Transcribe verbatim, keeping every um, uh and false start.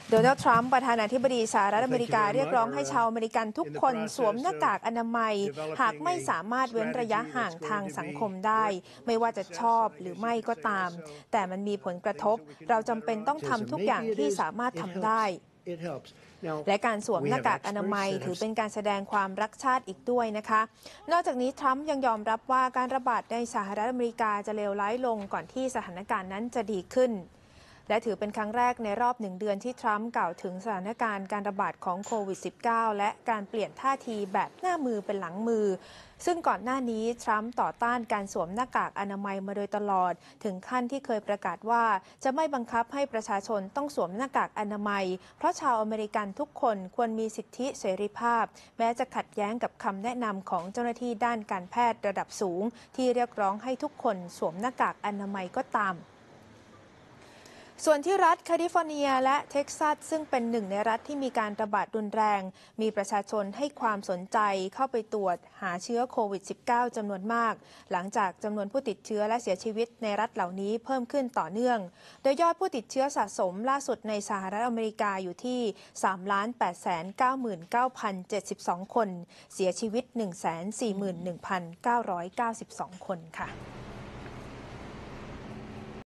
โดนัลด์ทรัมป์ประธานาธิบดีสหรัฐอเมริกาเรียกร้องให้ชาวอเมริกันทุกคนสวมหน้ากากอนามัยหากไม่สามารถเว้นระยะห่างทางสังคมได้ไม่ว่าจะชอบหรือไม่ก็ตามแต่มันมีผลกระทบเราจำเป็นต้องทำทุกอย่างที่สามารถทำได้และการสวมหน้ากากอนามัยถือเป็นการแสดงความรักชาติอีกด้วยนะคะนอกจากนี้ทรัมป์ยังยอมรับว่าการระบาดในสหรัฐอเมริกาจะเลวร้ายลงก่อนที่สถานการณ์นั้นจะดีขึ้นและถือเป็นครั้งแรกในรอบหนึ่งเดือนที่ทรัมป์กล่าวถึงสถานการณ์การระบาดของโควิด สิบเก้า และการเปลี่ยนท่าทีแบบหน้ามือเป็นหลังมือซึ่งก่อนหน้านี้ทรัมป์ต่อต้านการสวมหน้ากากอนามัยมาโดยตลอดถึงขั้นที่เคยประกาศว่าจะไม่บังคับให้ประชาชนต้องสวมหน้ากากอนามัยเพราะชาวอเมริกันทุกคนควรมีสิทธิเสรีภาพแม้จะขัดแย้งกับคำแนะนำของเจ้าหน้าที่ด้านการแพทย์ระดับสูงที่เรียกร้องให้ทุกคนสวมหน้ากากอนามัยก็ตามส่วนที่รัฐแคลิฟอร์เนียและเท็กซัสซึ่งเป็นหนึ่งในรัฐที่มีการระบาดรุนแรงมีประชาชนให้ความสนใจเข้าไปตรวจหาเชื้อโควิด สิบเก้า จำนวนมากหลังจากจำนวนผู้ติดเชื้อและเสียชีวิตในรัฐเหล่านี้เพิ่มขึ้นต่อเนื่องโดยยอดผู้ติดเชื้อสะสมล่าสุดในสหรัฐอเมริกาอยู่ที่ สามล้านแปดแสนเก้าหมื่นเก้าพันเจ็ดสิบสอง คนเสียชีวิต หนึ่งแสนสี่หมื่นหนึ่งพันเก้าร้อยเก้าสิบสอง คนค่ะ